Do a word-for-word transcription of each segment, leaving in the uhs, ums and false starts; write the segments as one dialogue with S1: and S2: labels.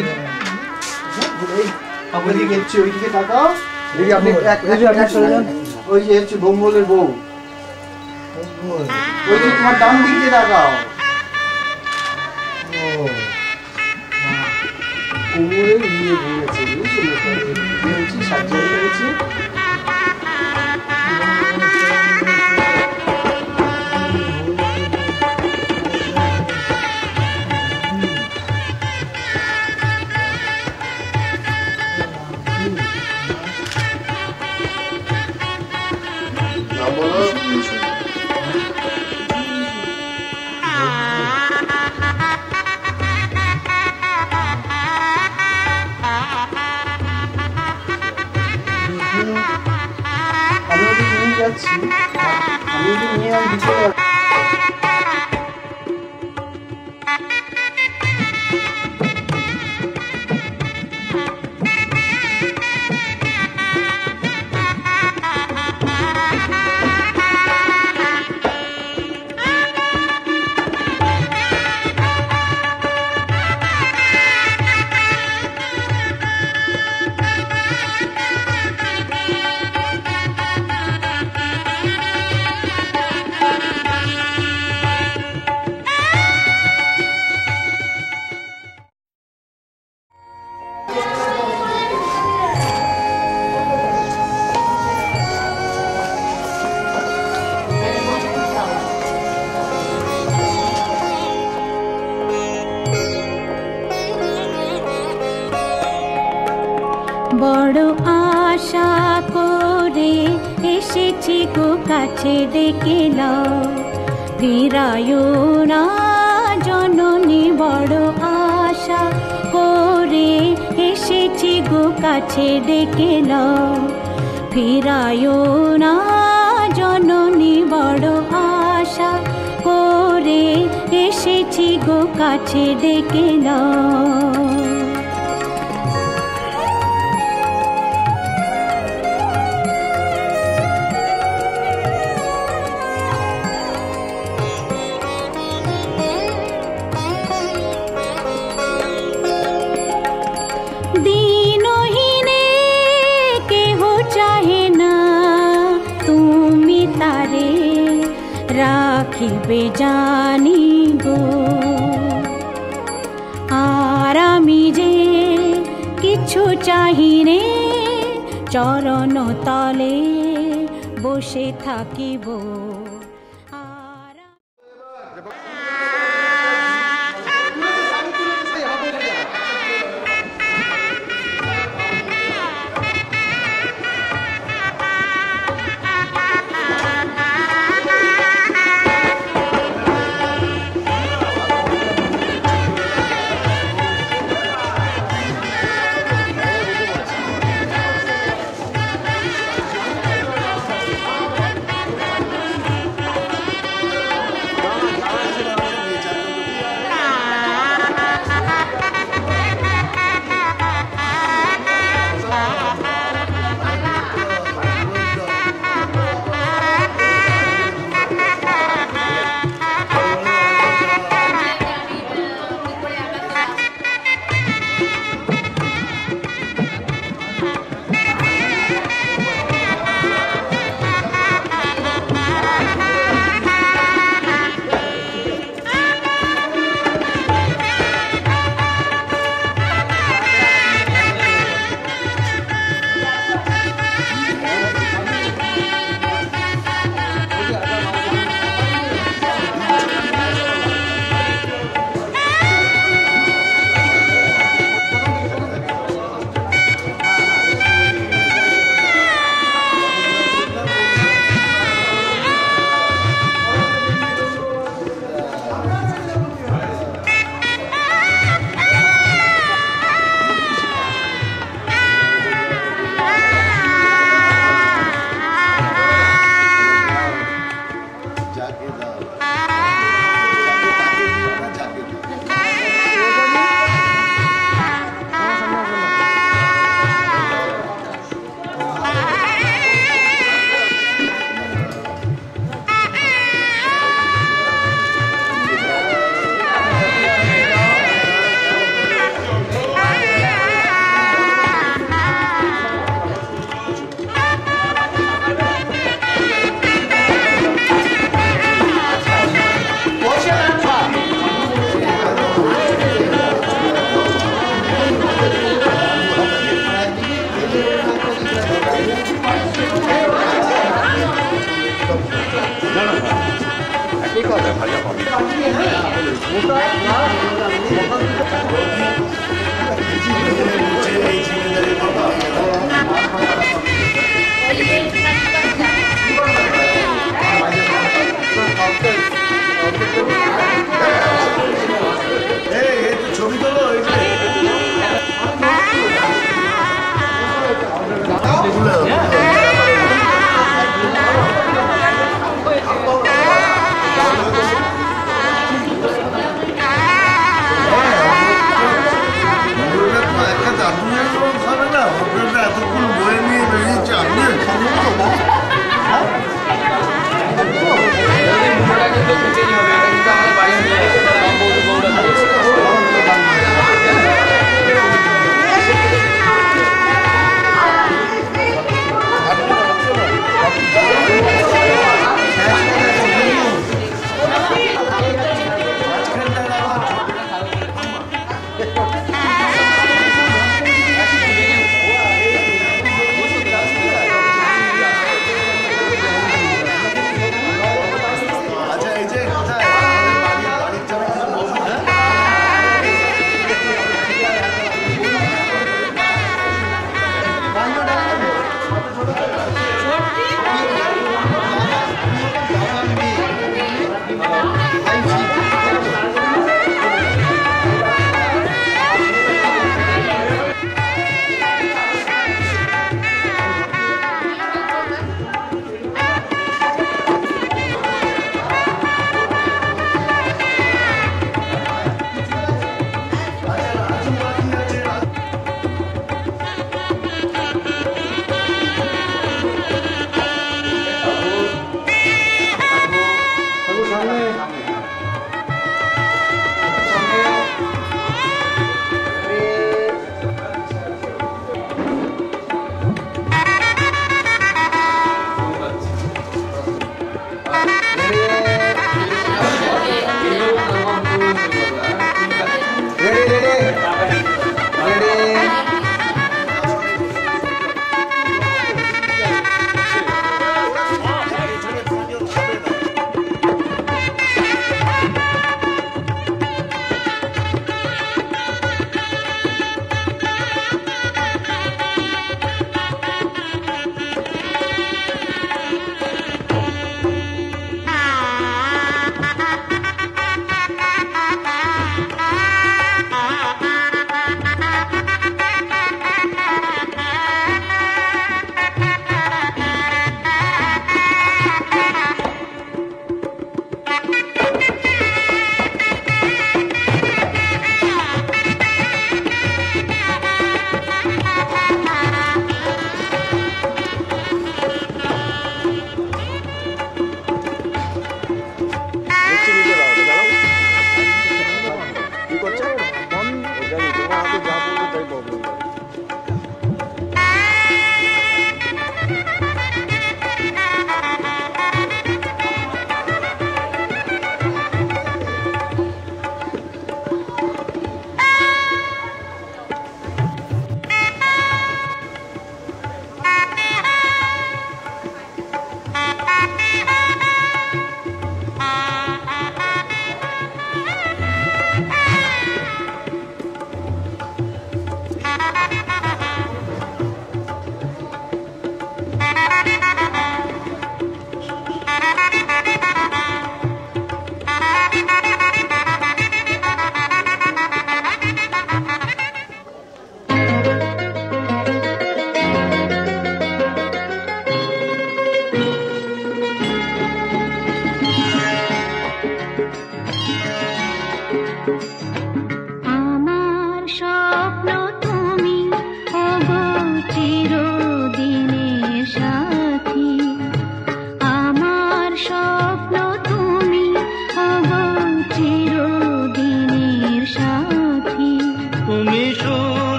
S1: ওইদিকে হচ্ছে ওইদিকে তাকাও দেখি আপনি ওই যে হচ্ছে বম্বলের বউ ওই যে তোমার ডান দিকে তাকাও কোমরে নিয়ে ঘুরেছে বুঝেছি সার্জারি করেছে
S2: বড় আশা করে এসেছি গো কাছে ডেকে নাও ফিরায়ো না জননী বড় আশা করে এসেছি গো কাছে ডেকে নাও ফিরায়ো না জননী বড় আশা করে এসেছি গো কাছে ডেকে নাও রাখিবে জানি গো আর আমি যে কিছু চাহিনে চরণ তলে বসে থাকিব
S3: ছবি তোলো এতক্ষণ বয়ে নিয়ে বেরিয়েছে আপনি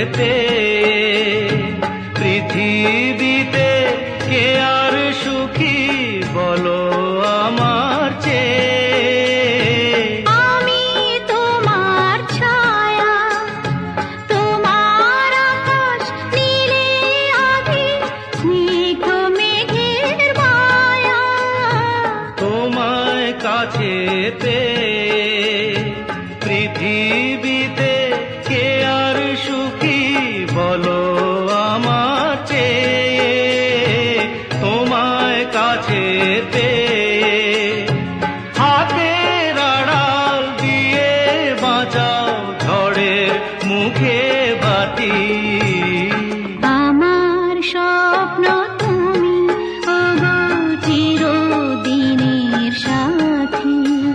S4: পেয়ে পৃথিবীতে কে আর সুখী বলো আমার চেয়ে।
S2: আমি তোমার ছায়া, তোমার আকাশ নীলে আভি, স্নিগ্ধ মেঘের মায়া।
S4: তোমায় কাছে পেয়ে পৃথিবীতে কে আর সুখী বলো আমার চেয়ে। তোমায় কাছে পেয়ে হাতের আড়াল দিয়ে বাঁচাও ঝড়ের মুখে বাতি।
S2: আমার স্বপ্ন তুমি ওগো চিরদিনের সাথী।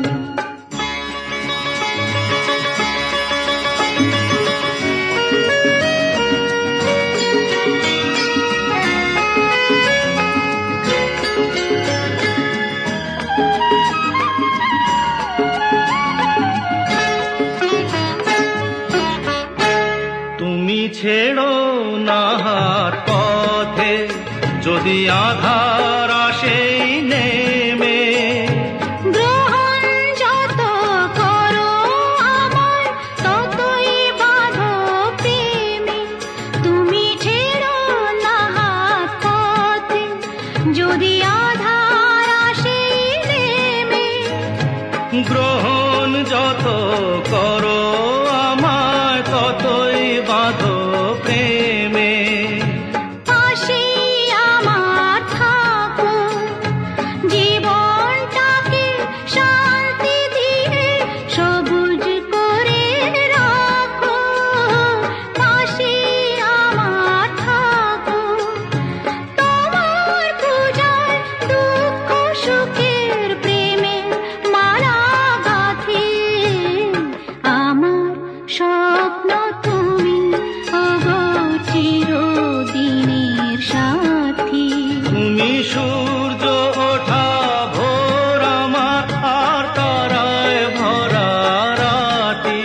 S4: তুমি ছেড়ো না হাত পথে যদি আধার আসে নেমে।
S2: গ্রহণ যত করো আমায় ততই বাঁধো প্রেমে। তুমি ছেড়ো না হাত পথে যদি আধার আসে নেমে।
S4: গ্রহণ যত করো আমায় ততই বাঁধো প্রেমে।
S2: পাশে আমার থাকো, জীবনটাকে শান্তি দিয়ে সবুজ করে রাখো। পাশে আমার থাকো, তোমার পূজায় দুঃখ সুখের প্রেমে মালা গাঁথি। আমার স্বপ্ন তুমি ওগো চিরদিনের সাথী।
S4: তুমি সূর্য ওঠা ভোর আমার আর তারায় ভরা রাতি।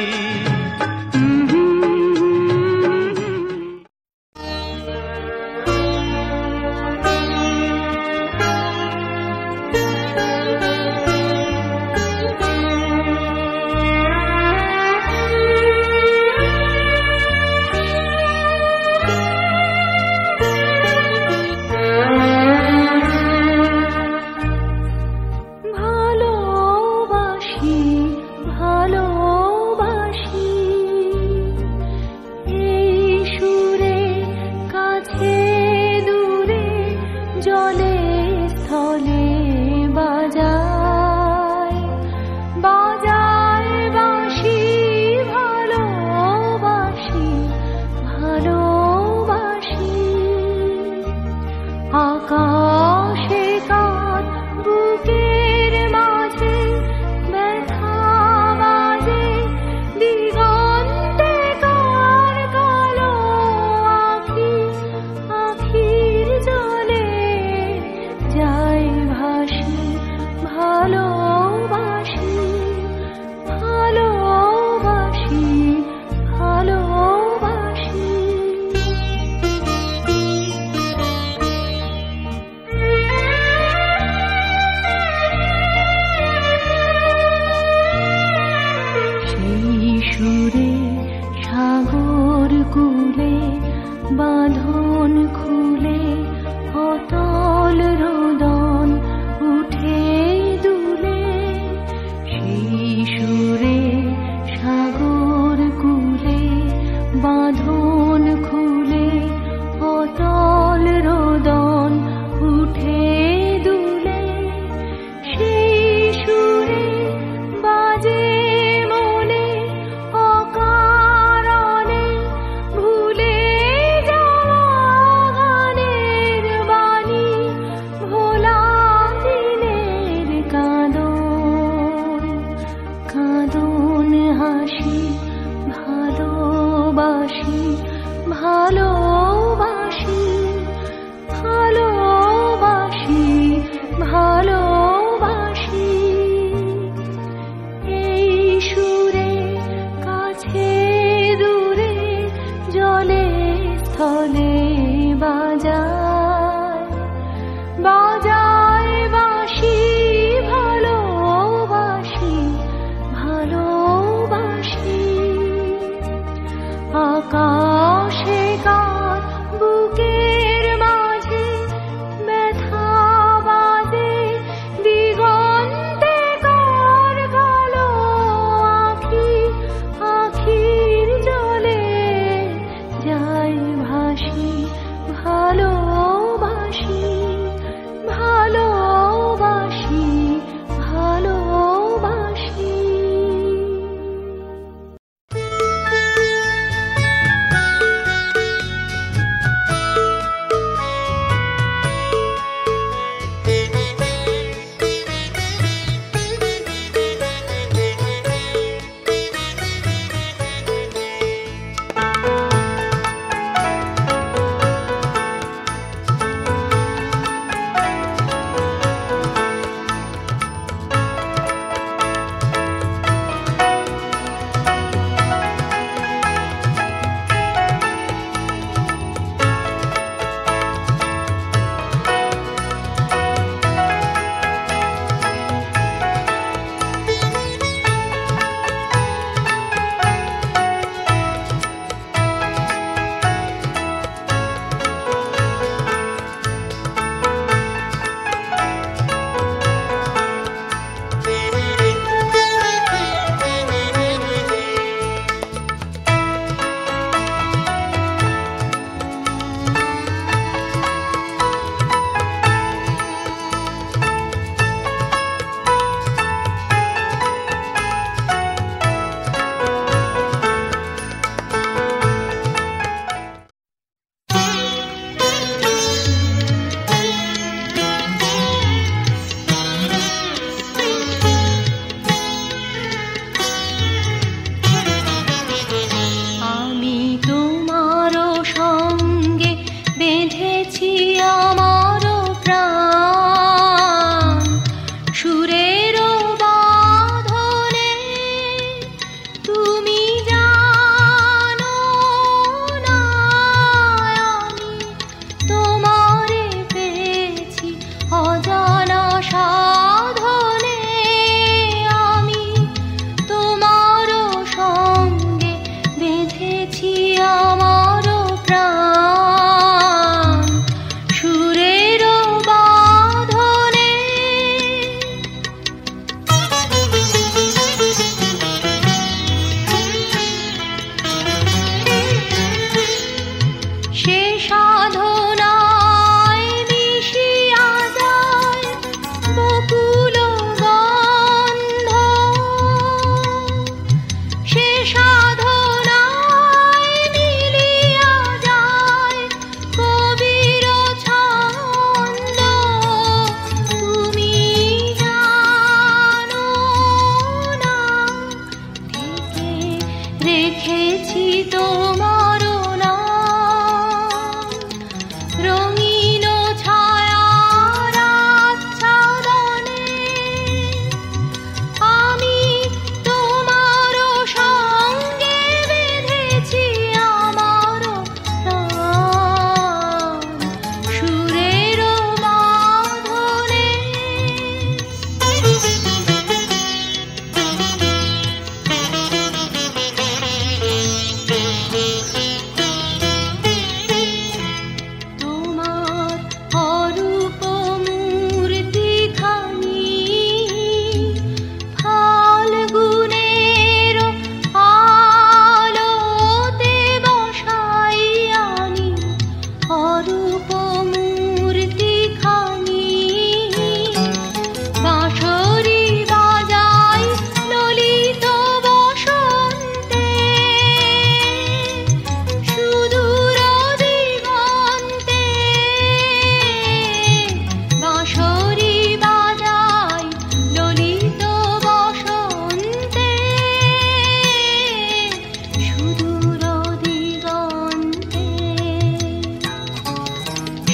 S2: ভালোবাসি ভালোবাসি এই সুরে কাছে দূরে জলে স্থলে বাজায় বাজায় বাঁশি। ভালোবাসি ভালোবাসি আকাশে কাঁদ বুকের মাঝে ব্যথা বাজে দিগন্তে কার কালো আঁখি আখির জলে যায় ভাসি। ভালোবাসি ভালোবাসি ভালোবাসি। বেঁধেছি আমার প্রাণ সুরের বাঁধনে। তুমি জানো না আমি তোমারে পেয়েছি অজানা সাধনে। আমি তোমার সঙ্গে বেঁধেছি আমার প্রাণ সুরের বাঁধনে। সে সাধনায় মিশিয়া যায় বকুল গন্ধ। সে সাধনায় মিলিয়া যায় কবির ছন্দ। তুমি জানো না থেকে রেখেছি তোমার নাম রঙিন ছায়ার আচ্ছাদনে। আমি তোমার সঙ্গে বেঁধেছি আমার প্রাণ সুরের বাঁধনে। তোমার অরূপ মূর্তিখানি ফাল্গুনের আলোতে বসাইয়ানি। অরূপ মূর্তিখানি বাঁশরি বাজাই ললিত বসন্তে। সুদূর দিগন্তে বাঁশরি বাজাই ললিত বসন্তে। সুদূর দিগন্তে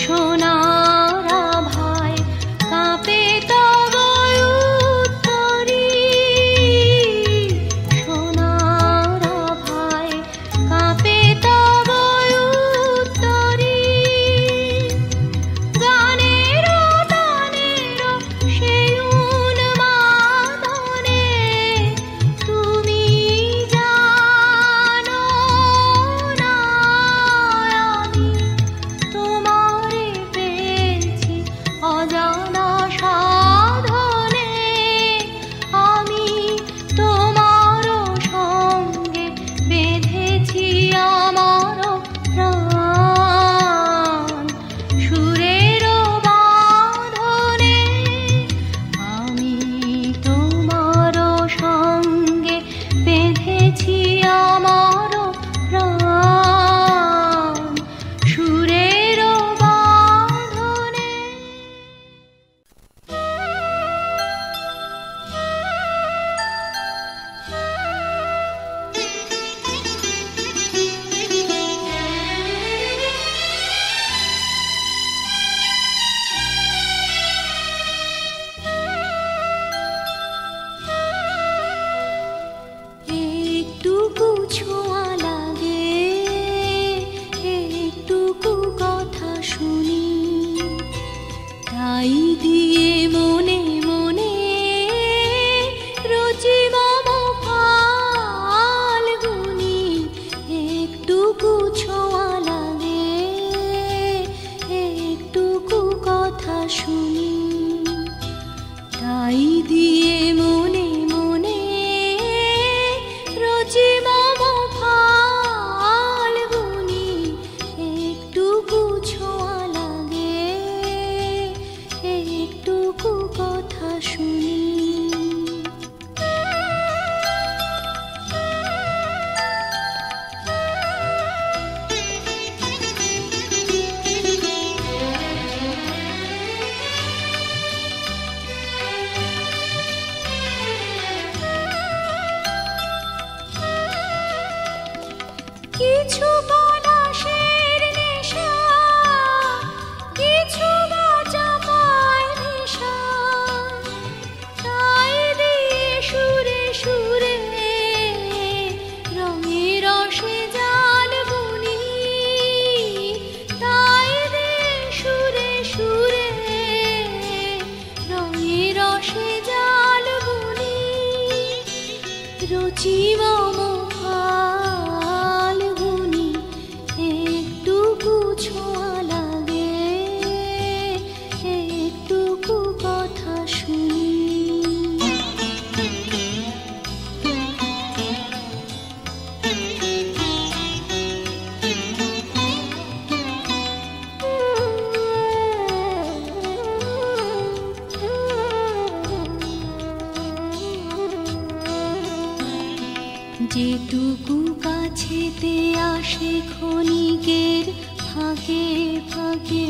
S2: যেটুকু কাছেতে আসে ক্ষণিকের ফাঁকে ফাঁকে,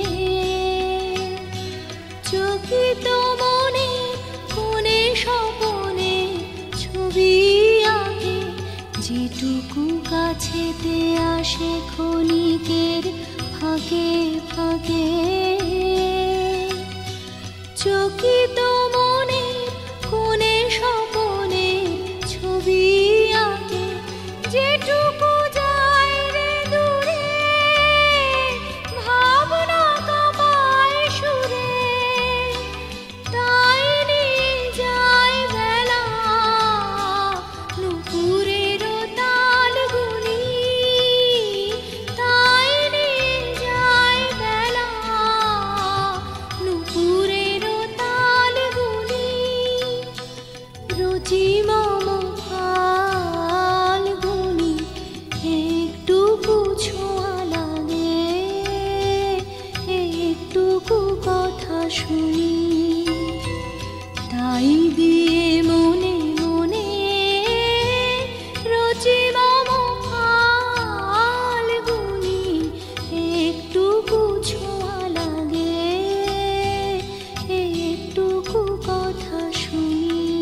S2: চকিত মনে কোণে স্বপনে ছবি আঁকে, যেটুকু কাছেতে আসে ক্ষণিকের ফাঁকে ফাঁকে, চকিত মনে কোণে স্বপনে ছবি আঁকে, যেটুকু যায় রে দূরে ভাবনা কামায় সুরে, তাই নিয়ে যায় বেলা নুপুরের তাল গুনি, তাই নিয়ে যায় বেলা নুপুরের তাল গুনি, রুচি মম ফাল্গুনি একটুকু ছোঁয়া লাগে, একটুকু কথা শুনি, তাই দিয়ে মনে মনে রুচি মম ফাল্গুনি একটুকু ছোঁয়া লাগে, একটুকু কথা শুনি।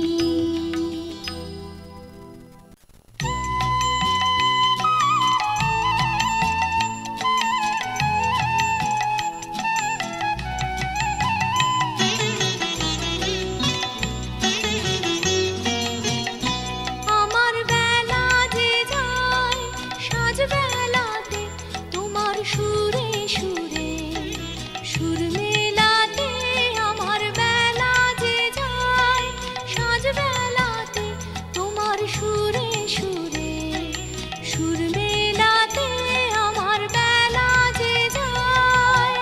S2: আমার বেলা যে যায় সাজ বেলাতে তোমার সুরে সুরে সুর মেলাতে, আমার বেলা যে যায় সাজ বেলাতে তোমার সুরে সুরে সুর মেলাতে, আমার বেলা যে যায়।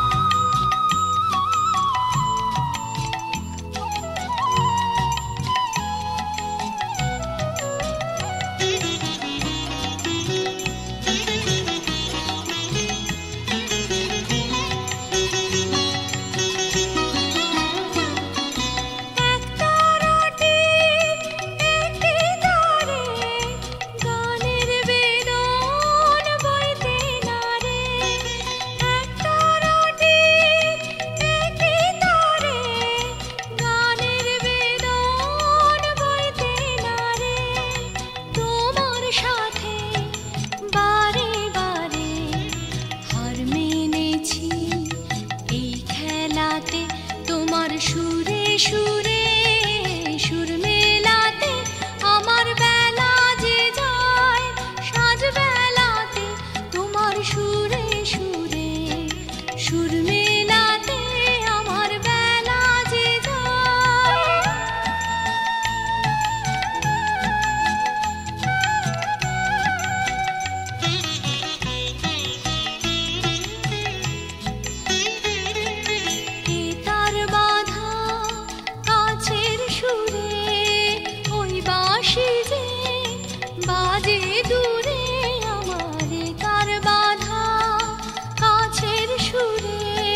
S2: একটা রুটি একটি তারে গানের বেদন বইতে নারে, একটা রুটি একটি তারে গানের বেদন বইতে নারে, তোমার সাথে বারে বারে হার মেনেছি এই খেলাতে, তোমার সুরে সুরে সুর মেলাতে, আমার বেলা যে যায় সাজ বেলাতে তোমার সুরে সুরে সুর মেলাতে, আমার বেলা যে যায়। এ তার বাঁধা কাছের সুরে ওই বাঁশি যে বাজে দূরে, আমার এ তার বাঁধা কাছের সুরে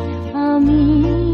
S2: আমি